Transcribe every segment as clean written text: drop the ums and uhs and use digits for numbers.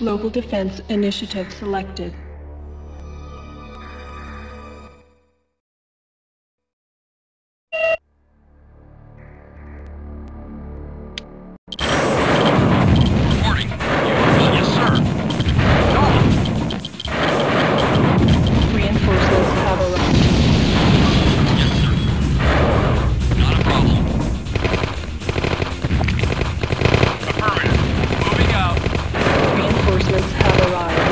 Global Defense Initiative selected. Reporting. Yes, sir. Acknowledged. Reinforcements have arrived. Yes, sir. Not a problem. Affirmative. Moving out. Reinforcements have arrived.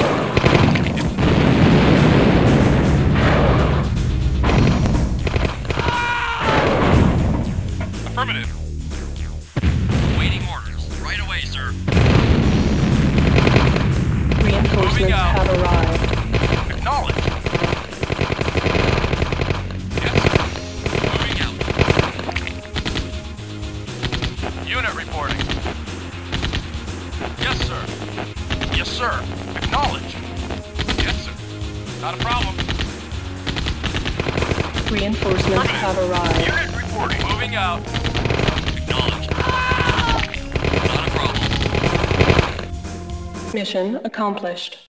Affirmative. Waiting orders. Right away, sir. Reinforcements out. have arrived. Acknowledged. Yes, sir. Moving out. Unit reporting. Yes, sir. Yes, sir. Acknowledged. Yes, sir. Not a problem. Reinforcements have arrived. Unit reporting. Moving out. Acknowledged. Not a problem. Mission accomplished.